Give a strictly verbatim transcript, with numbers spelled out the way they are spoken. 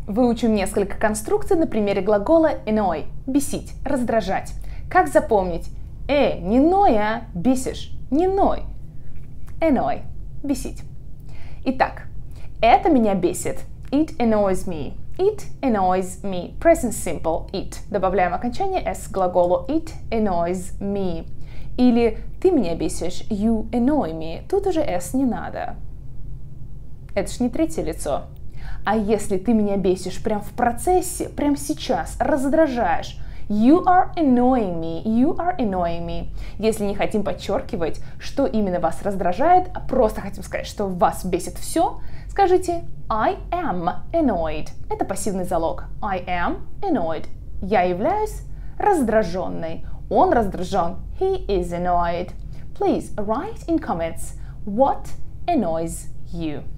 Выучим несколько конструкций на примере глагола annoy – бесить, раздражать. Как запомнить? Э, не ной, а бесишь, не ной. Annoy – бесить. Итак, это меня бесит. It annoys me. It annoys me. Present simple it. Добавляем окончание s к глаголу it annoys me. Или ты меня бесишь. You annoy me. Тут уже s не надо. Это ж не третье лицо. А если ты меня бесишь прям в процессе, прям сейчас, раздражаешь, you are annoying me, you are annoying me. Если не хотим подчеркивать, что именно вас раздражает, а просто хотим сказать, что вас бесит все, скажите I am annoyed. Это пассивный залог. I am annoyed. Я являюсь раздраженной. Он раздражен. He is annoyed. Please write in comments what annoys you.